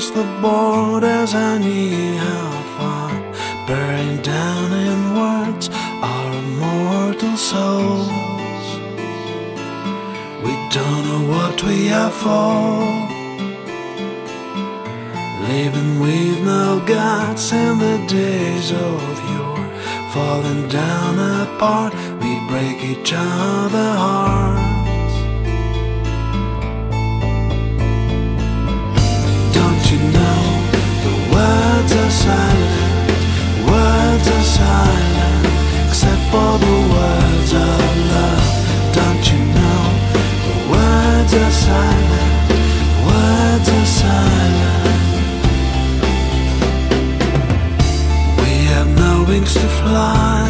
cross the borders, how near, how far, buried down in words our immortal souls. We don't know what we are for, leaving with no guts in the days of yore. Falling down apart, we break each other hearts. Don't you know the words are silent, words are silent, except for the words of love. Don't you know the words are silent, words are silent. We have no wings to fly,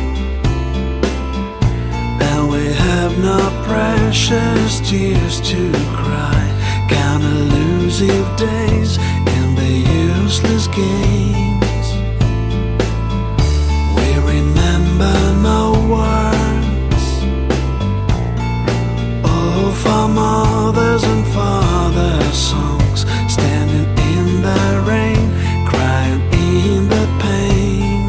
and we have no precious tears to cry. Count elusive days in the useless games. We remember no words, oh, for mothers and fathers' songs, standing in the rain, crying in the pain.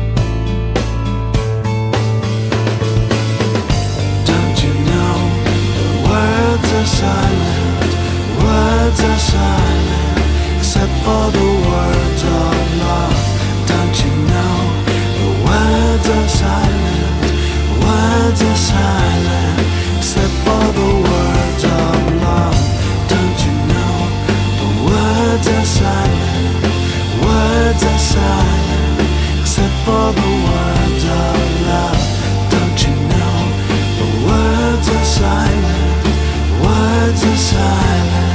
Don't you know the words are silent, words are silent, except for the words of love. Don't you know the words are silent, words are silent, except for the words of love. Don't you know the words are silent, words are silent, except for the words of love. Don't you know the words are silent, words are silent.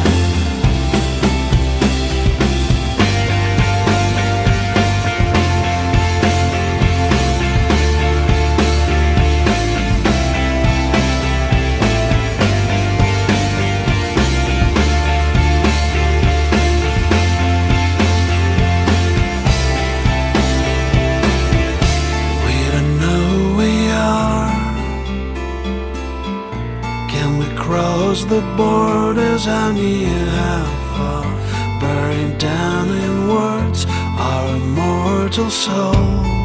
Cross the borders, how near, how far, buried down in words our immortal souls.